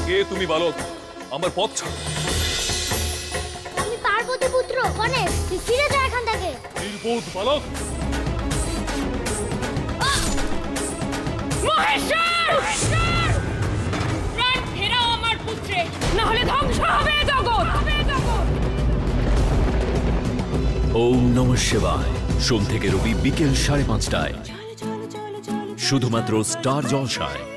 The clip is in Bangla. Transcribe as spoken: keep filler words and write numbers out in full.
কে তুমি বালক? আমার পথ ছাড়ো। আমি পার্বতী পুত্র গণেশ, তুই ফিরে যা এখান থেকে। নির্বোধ বালক। মহেশ্বর! প্রাণ ফেরাও আমার পুত্রে, না হলে ধ্বংস হবে জগৎ। ওম নমঃ শিবায়, সোম থেকে রবি বিকেল সাড়ে পাঁচটায় শুধুমাত্র স্টার জলসায়।